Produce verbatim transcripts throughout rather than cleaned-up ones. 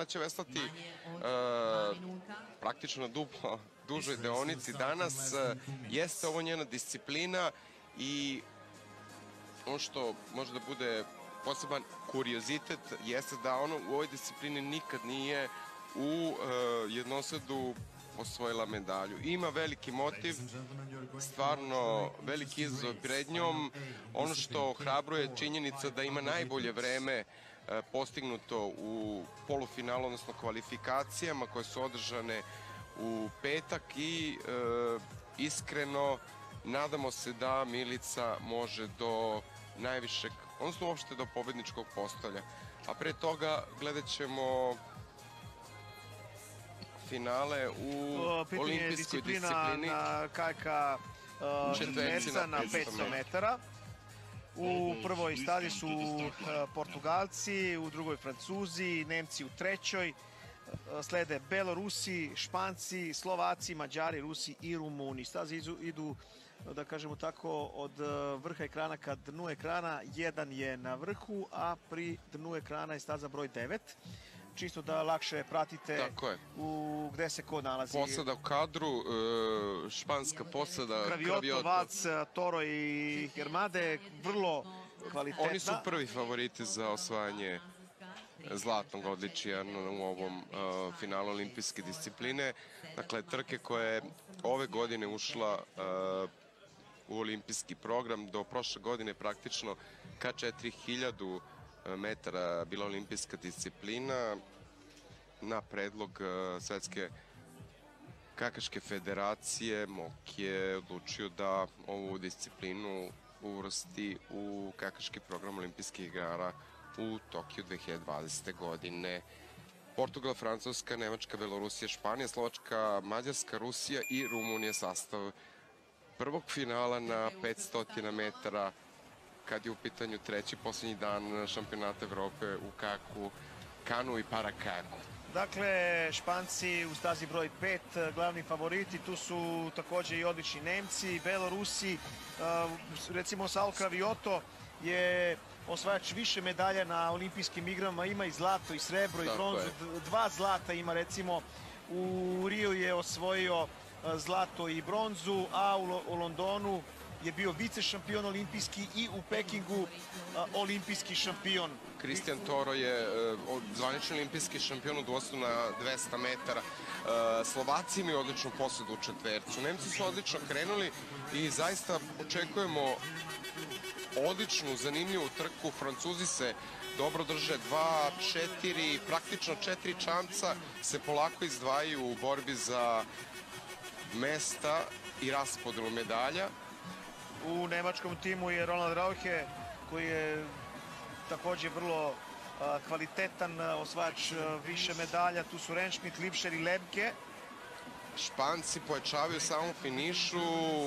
će veslati praktično na duplo dužoj deonici danas. Jeste ovo njena disciplina i ono što može da bude poseban kuriozitet jeste da ona u ovoj disciplini nikad nije u jednosedu osvojila medalju. Ima veliki motiv, stvarno veliki izazov pred njom. Ono što ohrabruje je činjenica da ima najbolje vreme postignuto u polufinalu, odnosno kvalifikacijama koje su održane u petak i iskreno nadamo se da Milica može do najvišeg, odnosno uopšte do pobedničkog postolja. A pre toga gledat ćemo finale u olimpijskoj disciplini. Na kajka četverca na petsto metara. U prvoj stazi su Portugalci, u drugoj Francuzi, Nemci u trećoj. Slede Belorusi, Španci, Slovaci, Mađari, Rusi i Rumuni. Staze idu, da kažemo tako, od vrha ekrana ka dnu ekrana. Jedan je na vrhu, a pri dnu ekrana je staza broj devet. Čisto da lakše pratite u gde se ko nalazi. Posada u kadru, španska posada Kravioto, Vac, Toro i Hermade, vrlo kvalitetna. Oni su prvi favoriti za osvajanje zlatnog odličija u ovom finalu olimpijske discipline. Dakle, trke koja je ove godine ušla u olimpijski program, do prošle godine praktično ka četiri hiljade metara bila olimpijska disciplina. Na predlog Svetske kakaške federacije M O K je odlučio da ovu disciplinu uvrsti u kakaški program olimpijskih igara u Tokiju dve hiljade dvadesete. godine. Portugal, Francuska, Nemačka, Belorusija, Španija, Slovačka, Mađarska, Rusija i Rumunija sastav prvog finala na petsto metara, kad je u pitanju treći poslednji dan šampionata Evrope u kajaku, kanu i parakajaku. Dakle, Španci u stazi broj pet, glavni favoriti, tu su takođe i odlični Nemci, Belorusi, recimo Saul Kravioto je osvajač više medalja na olimpijskim igrama, ima i zlato i srebro i bronzu, dva zlata ima, recimo u Riju je osvojio zlato i bronzu, a u Londonu je bio vice šampion olimpijski i u Pekingu olimpijski šampion. Cristian Toro je zvanični olimpijski šampion u dvoslu na dvesta metara. Slovaci imaju odličnu posedu u četvercu. Nemci su odlično krenuli i zaista očekujemo odličnu, zanimljivu trku. Francuzi se dobro drže, dva, četiri, praktično četiri čamca se polako izdvajaju u borbi za mesta i raspodelu medalja. U nemačkom timu je Ronald Rauche, koji je takođe vrlo kvalitetan osvajač više medalja. Tu su Rentschmidt, Lipšer i Lemke. Španci pojačavaju samom finišu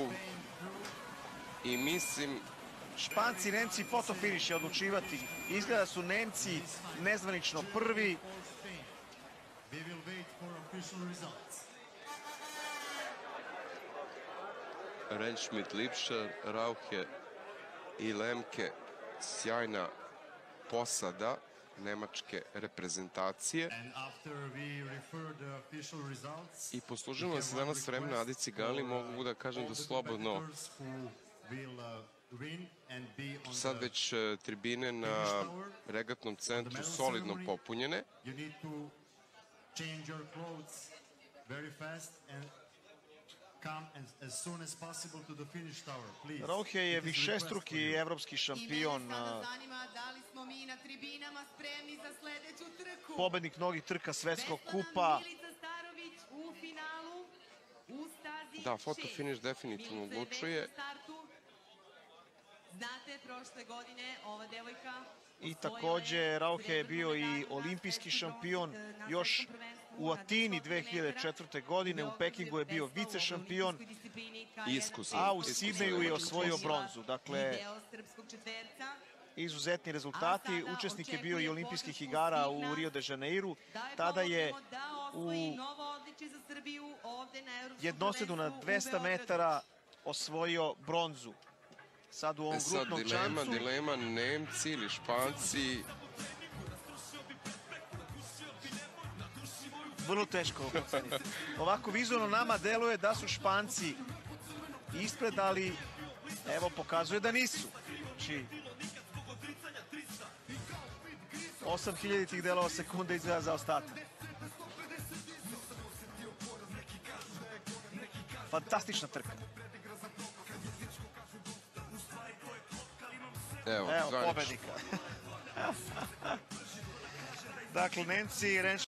i mislim... Španci i Nemci fotofiniš će odlučivati. Izgleda su Nemci nezvanično prvi. Rentschmidt, Lipšer, Rauche i Lemke, sjajna posada nemačke reprezentacije. I poslužimo se danas vremena Adici Gali, mogu da kažem da slobodno sad već tribine na regatnom centru solidno popunjene. Rauche je višestruki evropski šampion, pobednik mnogih trka svetskog kupa. Da, fotofiniš definitivno odlučuje. I takođe Rauche je bio i olimpijski šampion još u Atini dve hiljade četvrte. godine, u Pekingu je bio vice šampion, a u Sidneju je osvojio bronzu. Dakle, izuzetni rezultati. Učesnik je bio i olimpijskih igara u Rio de Janeiru. Tada je u jednosedu na dvesta metara osvojio bronzu. Sad u ovom grupnom čamcu. Sad dilema, dilema, Nemci ili Španci. vrlo teško oceniti. Ovako vizualno nama deluje da su Španci ispred, ali evo pokazuje da nisu. Znači, osam hiljaditih delova sekunde izgleda za ostatak. Fantastična trka. Evo, Evo pobednika. Dakle, Nemci, Renš